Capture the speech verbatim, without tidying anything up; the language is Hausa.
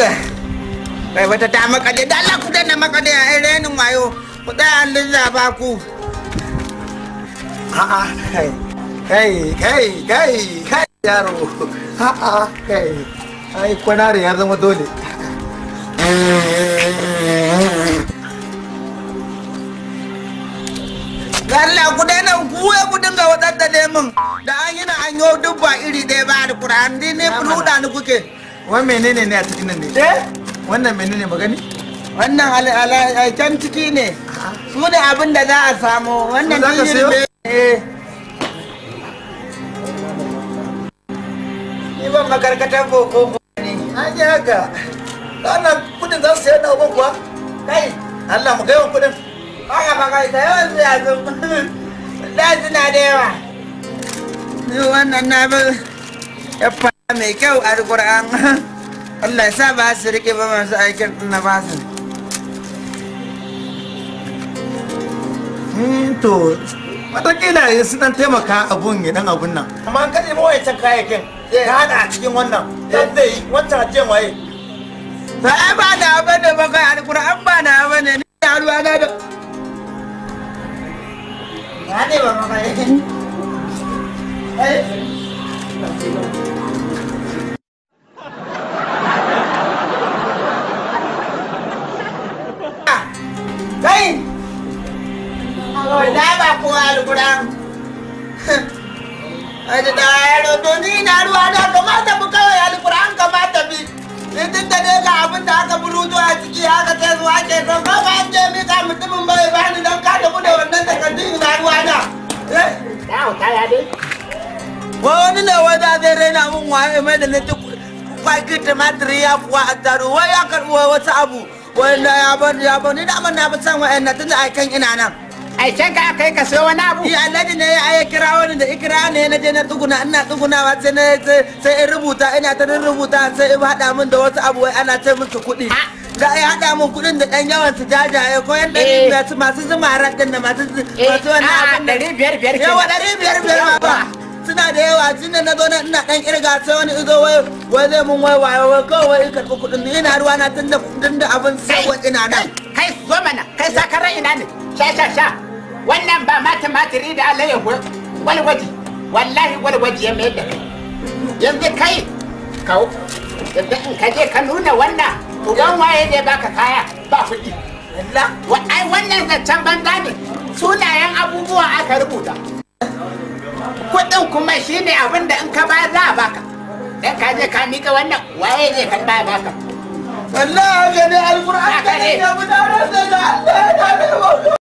kai wata ta makade da Allah ku danna makade a renin wayo ku da Allah zaba ku a'a kai kai kai kai kai yaro a'a kai ai kwanare ya zama dole Allah ku daina kuwe ku dinga wadanda lemun da an yi na an yi dubba iri ɗaya ba da Qur'an din ne furuda ni kuke wai menene ne a cikin nan ne eh wannan menene magani wannan ala can ciki ne su ne abin da za a samu wannan ne eh ni ban makarkatar boko ne an yi haka wannan kudin za su sayar da abin kuwa kai Allah mu gaiwa kudin haka ba kai da yawan zuwa zo da suna da yawa ni wannan na bi ya fara mai kyau a Qur'an Allah ya sa ba su rike ba masu aikin na ba su to watakila ya su dan taimaka abun ya dan abun nan amma an kaje mawaye can kayayyakin ka hada a cikin wannan dan zai yi wancan ajiyan waye ba ba da bane ba kai alquran ba na bane ni da ruwa na da ya ne ba ma kai eh kai da ba ko alquran ai da yaro to ni na ruwa da kamata mu kawai alquran kamata bi idan da dai ga abin da aka buruto a ciki haka sai zuwa ke to ko ba an je mi ka mutumin bai ba ni dan ka da mu da wannan takardun na ruwa da eh dawo ta ya dai wani ne wanda zai raina mun waye mai da nake kwaki tumatir ya kuwa a taro wai ya karbo wata abu wanda ya ban ya ban ni da man na ban san wa'annan tunda ai kan ina nan ai can ka kai ka sayo wani abu yi alhaji ne ya aya kira wani da ikira ne na je na tsuguna ina tsugunawa sai na sai in rubuta ina ta rubuta sai in haɗa min da wasu abu wai ana ce musu kuɗi za a yi haɗa min kuɗin da ɗan yawan su jajaye ko yan ɗari biyar su masu zuma raɗin da masu masu wani abin ɗari biyar biyar yawa ɗari biyar biyar ma ba suna da yawa tun da na zo na ina ɗan irga sai wani izo wai wai zai mun wai wayo wai kawai wai in karɓi kuɗin ina ruwa na tun da tun da abin sai ina nan kai zo mana kai sakaran ina ne sha sha sha wannan ba ma tumatiri da alayyahu walwaji wallahi walwaji ya mayar da kai yanzu kai kawo yanzu in ka je ka nuna wannan uban waye ne baka kaya ba kuɗi ai wannan zancen banza ne sunayen abubuwa aka rubuta kuɗin kuma shine abin da in ka ba za a baka dan ka je ka mika wannan waye ne ka ba baka wallahi ga ne alqur'ani ne ya